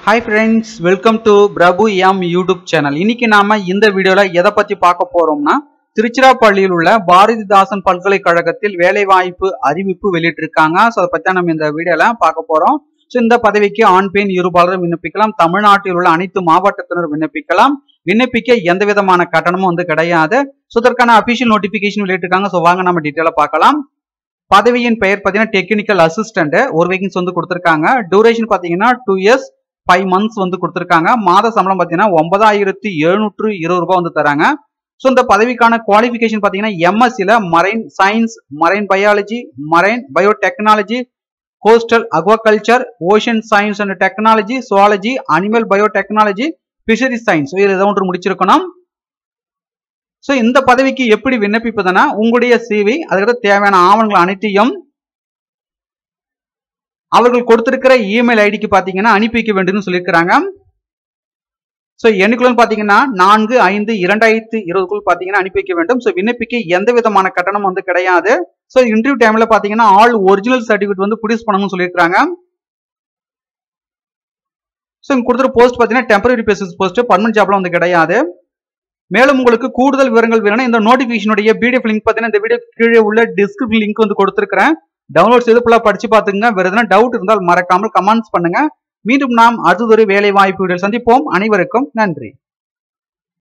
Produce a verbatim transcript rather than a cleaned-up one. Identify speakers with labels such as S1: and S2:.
S1: Hi friends, welcome to Prabhu M YouTube channel. இன்னைக்கு நாம இந்த வீடியோல எதை பத்தி பார்க்க போறோம்னா திருச்சிராப்பள்ளியில் உள்ள பாரதிதாசன் பல்கலைக்கழகத்தில் வேலைவாய்ப்பு அறிவிப்பு வெளியிட்டிருக்காங்க. சோ அத பத்தி நம்ம இந்த வீடியோல பார்க்க போறோம். சோ இந்த பதவிக்கு ஆண் பெண் இருபாலரும் விண்ணப்பிக்கலாம். தமிழ்நாட்டில் உள்ள அனைத்து மாவட்டத்தினரும் விண்ணப்பிக்கலாம். விண்ணப்பிக்க எந்த விதமான கட்டணமும் வந்து கிடையாது. சோ இதற்கான அபிஷியல் நோட்டிபிகேஷன் வெளியிட்டிருக்காங்க. சோ வாங்க நம்ம டீடைலா பார்க்கலாம். பதவியின் பெயர் பார்த்தீங்கன்னா டெக்னிக்கல் அசிஸ்டன்ட், ஒரு வேகன்சி வந்து கொடுத்திருக்காங்க. டியூரேஷன் பார்த்தீங்கன்னா டூ இயர்ஸ் ஃபைவ் மந்த்ஸ் வந்து கொடுத்திருக்காங்க. மாத சம்பளம் பார்த்தீங்கன்னா ஒன்பதாயிரத்தி எழுநூற்று இருபது ரூபாய் வந்து தராங்க. ஸோ இந்த பதவிக்கான குவாலிஃபிகேஷன் பார்த்தீங்கன்னா எம்எஸ்சில marine science, marine biology, marine biotechnology, coastal aquaculture, ocean science and technology, zoology, animal biotechnology, fishery science இதில் ஏதோ ஒன்று முடிச்சிருக்கணும். ஸோ இந்த பதவிக்கு எப்படி விண்ணப்பிப்பதுன்னா உங்களுடைய சிவி, அதுக்கு தேவையான ஆவணங்கள் அனைத்தையும் அவர்கள் கொடுத்திருக்கிற இமெயில் ஐடிக்கு பாத்தீங்கன்னா அனுப்பி வைக்க வேண்டும் சொல்லியிருக்கிறாங்க. ஸோ என்னைக்குள்ள பாத்தீங்கன்னா நான்கு ஐந்து இரண்டாயிரத்தி இருபதுக்குள் பாத்தீங்கன்னா அனுப்பி வைக்க வேண்டும். ஸோ விண்ணப்பிக்க எந்த விதமான கட்டணம் வந்து கிடையாது. ஸோ இன்டர்வியூ டைம்ல பாத்தீங்கன்னா ஆல் ஒரிஜினல் சர்டிபிகேட் வந்து ப்ரொடியூஸ் பண்ணணும்னு சொல்லியிருக்காங்க. ஸோ இங்க கொடுத்துற போஸ்ட் பாத்தீங்கன்னா டெம்பரரி பேசிஸ் போஸ்ட், பர்மனன்ட் ஜாப்ல வந்து கிடையாது. மேலும் உங்களுக்கு கூடுதல் விவரங்கள் வேணும்னா இந்த நோட்டிபிகேஷனுடைய பிடிஎஃப் லிங்க் பார்த்தீங்கன்னா இந்த வீடியோ கீழே உள்ள டிஸ்கிரிப்ஷன் லிங்க் வந்து கொடுத்துருக்கிறேன். டவுன்லோட் செய்து ஃபுல்லா படிச்சு பாத்துங்க. வேற எதனா டவுட் இருந்தால் மறக்காமல் கமெண்ட்ஸ் பண்ணுங்க. மீண்டும் நாம் அடுத்ததொரு வேலை வாய்ப்பு சந்திப்போம். அனைவருக்கும் நன்றி.